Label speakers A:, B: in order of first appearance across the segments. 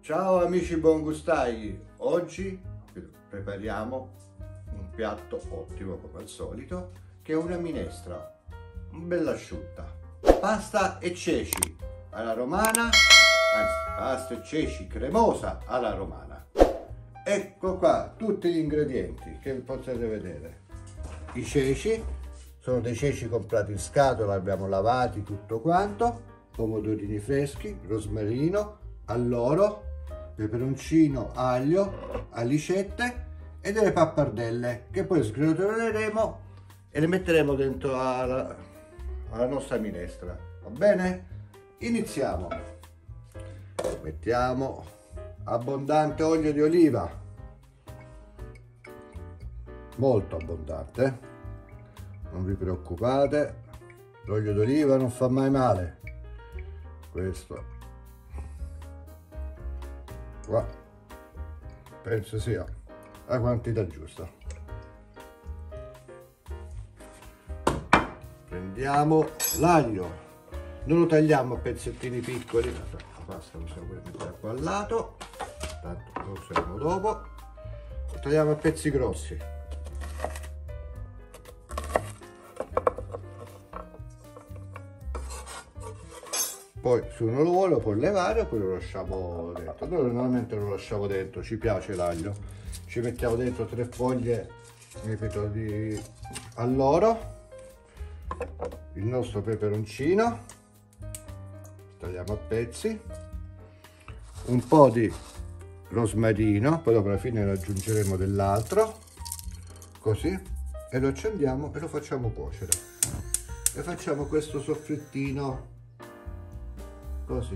A: Ciao amici buongustai, oggi prepariamo un piatto ottimo come al solito, che è una minestra bella asciutta, pasta e ceci alla romana, anzi pasta e ceci cremosa alla romana. Ecco qua tutti gli ingredienti che potete vedere. I ceci sono dei ceci comprati in scatola, abbiamo lavati tutto quanto, pomodorini freschi, rosmarino, alloro, peperoncino, aglio, alicette e delle pappardelle che poi sgretoleremo e le metteremo dentro alla nostra minestra. Va bene? Iniziamo. Mettiamo abbondante olio di oliva, molto abbondante, non vi preoccupate, l'olio d'oliva non fa mai male. Questo qua penso sia la quantità giusta. Prendiamo l'aglio, non lo tagliamo a pezzettini piccoli, la pasta possiamo pure mettere qua al lato, tanto lo useremo dopo. Lo tagliamo a pezzi grossi. Poi se uno lo vuole lo può levare oppure lo lasciamo dentro. Noi normalmente lo lasciamo dentro, ci piace l'aglio. Ci mettiamo dentro 3 foglie, ripeto, di alloro, il nostro peperoncino, tagliamo a pezzi, un po' di rosmarino, poi dopo alla fine ne aggiungeremo dell'altro, così, e lo accendiamo e lo facciamo cuocere. E facciamo questo soffrittino così.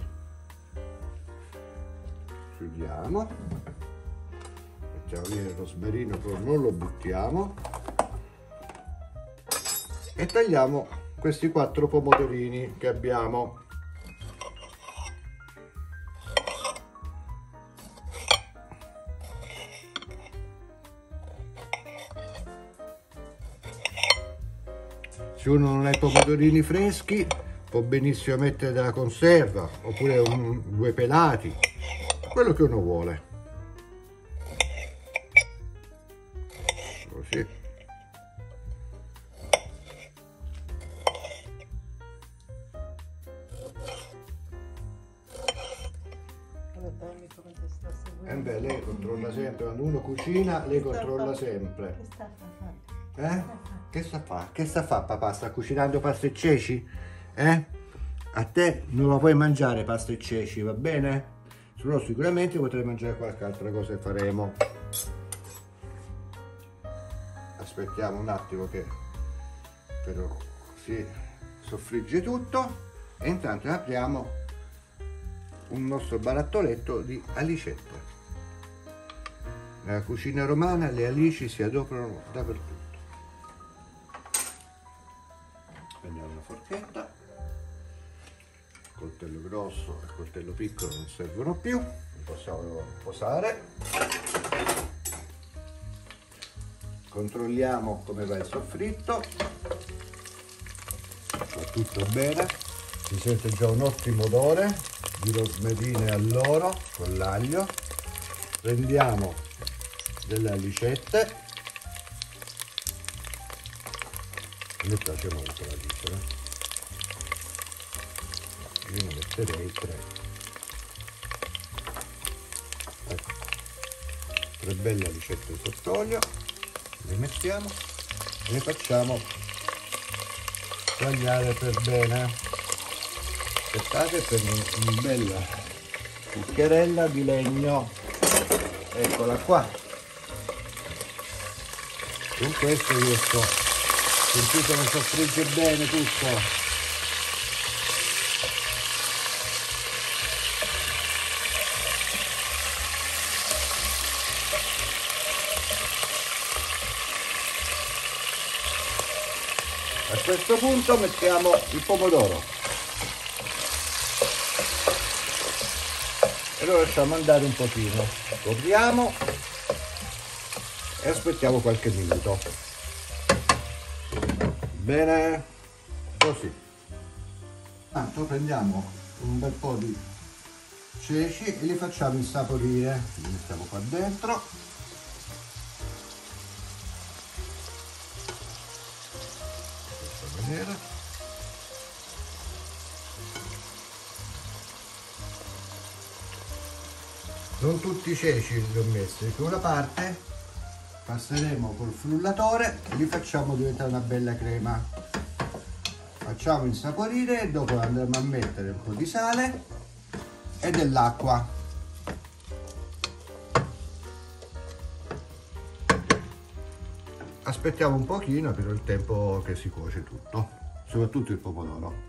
A: Chiudiamo, mettiamo via il rosmarino, però non lo buttiamo, e tagliamo questi 4 pomodorini che abbiamo. Se uno non ha i pomodorini freschi può benissimo mettere della conserva oppure 2 pelati, quello che uno vuole. Così. E beh, lei controlla sempre, quando uno cucina lei controlla sempre. Che sta a fare? Che sta a fare papà? Sta cucinando pasta e ceci? A te non la puoi mangiare pasta e ceci, va bene? Se no sicuramente potrai mangiare qualche altra cosa che faremo. Aspettiamo un attimo che però si soffrigge tutto e intanto apriamo un nostro barattolletto di alicette. Nella cucina romana le alici si adoperano dappertutto. Prendiamo una forchetta, coltello grosso e coltello piccolo non servono più, li possiamo posare. Controlliamo come va il soffritto, va tutto bene, si sente già un ottimo odore di rosmarino e alloro con l'aglio. Prendiamo delle alicette, a me piace molto l'alice, io ne metterei 3. Ecco, 3 belle alicette sott'olio, le mettiamo e le facciamo tagliare per bene. Aspettate, prendo una bella cucchiarella di legno, eccola qua. Con questo riesco, sentite come soffrigge bene tutto. A questo punto mettiamo il pomodoro e lo lasciamo andare un pochino, copriamo e aspettiamo qualche minuto. Bene, così. Tanto prendiamo un bel po' di ceci e li facciamo insaporire. Li mettiamo qua dentro. In questa maniera. Non tutti i ceci li ho messi, perché una parte passeremo col frullatore e li facciamo diventare una bella crema. Facciamo insaporire e dopo andremo a mettere un po' di sale e dell'acqua. Aspettiamo un pochino per il tempo che si cuoce tutto, soprattutto il pomodoro.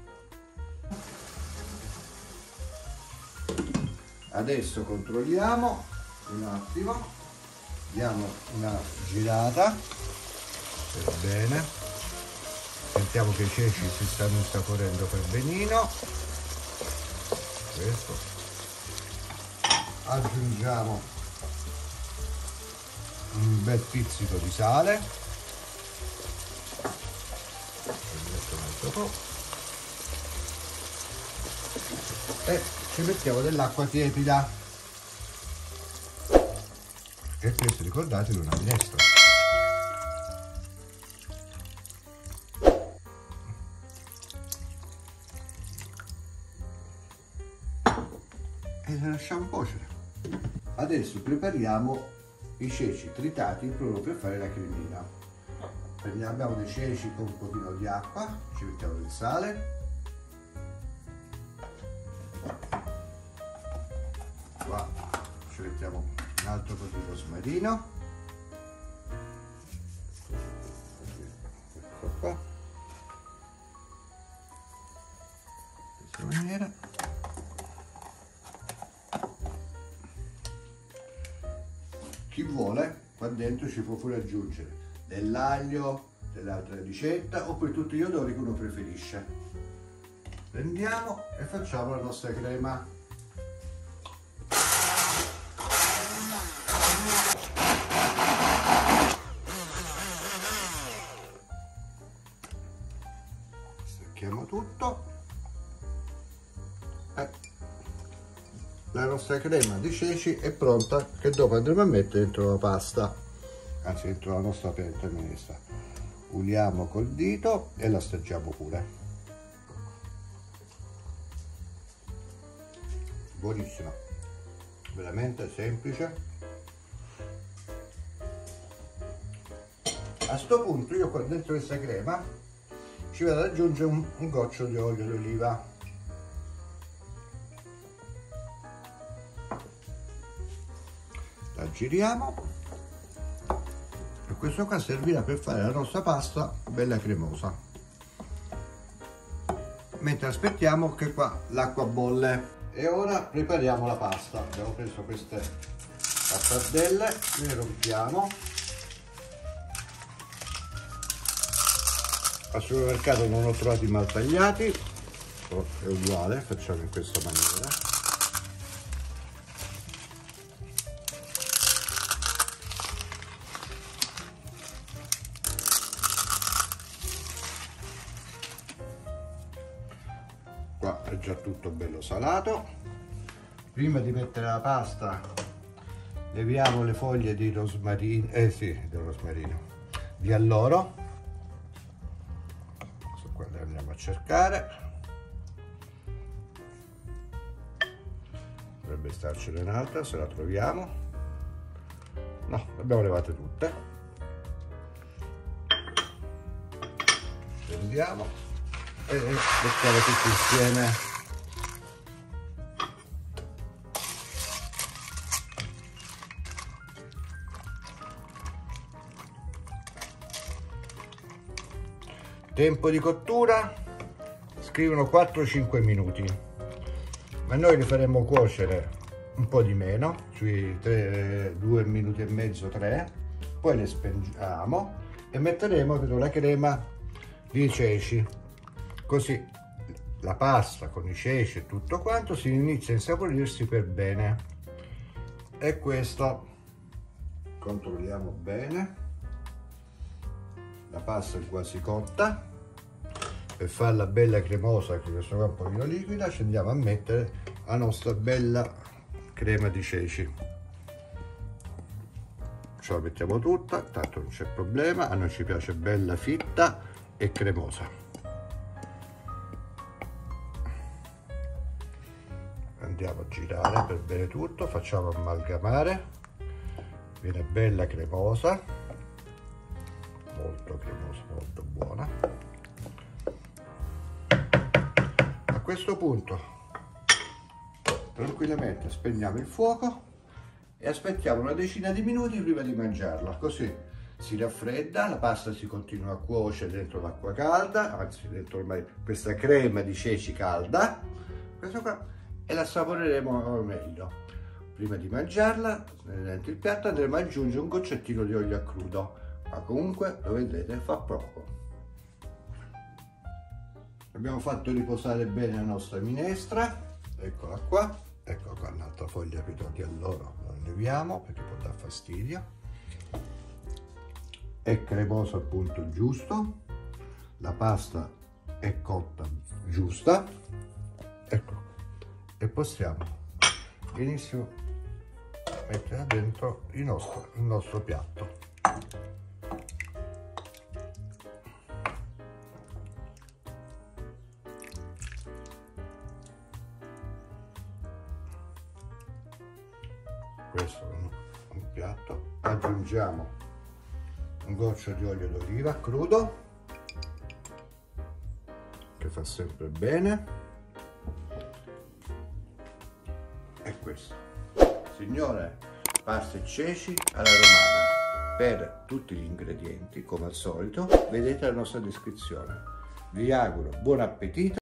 A: Adesso controlliamo un attimo, diamo una girata per bene, sentiamo che i ceci si stanno insaporendo per benino. Questo aggiungiamo un bel pizzico di sale, metto un altro po' e ci mettiamo dell'acqua tiepida, e questo ricordatevi è una minestra. E le lasciamo cuocere. Adesso prepariamo i ceci tritati proprio per fare la cremina. Abbiamo dei ceci con un pochino di acqua, ci mettiamo del sale, qua ci mettiamo un altro po' di rosmarino, ecco qua, in questa maniera. Chi vuole qua dentro ci può pure aggiungere dell'aglio, dell'altra ricetta oppure tutti gli odori che uno preferisce. Prendiamo e facciamo la nostra crema. Stacchiamo tutto. La nostra crema di ceci è pronta, che dopo andremo a mettere dentro la pasta, anzi dentro la nostra pentola minestra. Uliamo col dito e la assaggiamo pure. Buonissima, veramente semplice. A sto punto io qua dentro questa crema ci vado ad aggiungere un goccio di olio d'oliva. La giriamo e questo qua servirà per fare la nostra pasta bella cremosa, mentre aspettiamo che qua l'acqua bolle. E ora prepariamo la pasta. Abbiamo preso queste pappardelle, le rompiamo. Al supermercato non ho trovato mal tagliati, è uguale, facciamo in questa maniera. Qua è già tutto bello salato. Prima di mettere la pasta leviamo le foglie di rosmarino, di alloro. Questo qua le andiamo a cercare. Dovrebbe starcene un'altra se la troviamo. No, le abbiamo levate tutte. Prendiamo e mettiamo tutti insieme. Tempo di cottura scrivono 4-5 minuti, ma noi li faremo cuocere un po' di meno, sui 2 minuti e mezzo, 3, poi le spengiamo e metteremo dentro la crema di ceci, così la pasta con i ceci e tutto quanto si inizia a insaporirsi per bene. E questo controlliamo bene. La pasta è quasi cotta. Per farla bella cremosa, che questo qua è un pochino liquida, ci andiamo a mettere la nostra bella crema di ceci. Ce la mettiamo tutta, tanto non c'è problema, a noi ci piace bella fitta e cremosa. Andiamo a girare per bene tutto, facciamo amalgamare, viene bella cremosa, molto cremosa, molto buona. A questo punto tranquillamente spegniamo il fuoco e aspettiamo una decina di minuti prima di mangiarla, così si raffredda, la pasta si continua a cuocere dentro l'acqua calda, anzi dentro ormai questa crema di ceci calda, questo qua, e la assaporeremo meglio. Prima di mangiarla, dentro il piatto andremo ad aggiungere un goccettino di olio a crudo, ma comunque lo vedrete fa poco. Abbiamo fatto riposare bene la nostra minestra, eccola qua, ecco qua un'altra foglia più di alloro, la leviamo perché può dar fastidio. È cremoso al punto giusto, la pasta è cotta giusta, ecco, e possiamo benissimo mettere dentro il nostro piatto. Questo è un piatto, aggiungiamo un goccio di olio d'oliva crudo che fa sempre bene, e questo, signore, pasta e ceci alla romana. Per tutti gli ingredienti, come al solito, vedete la nostra descrizione. Vi auguro buon appetito.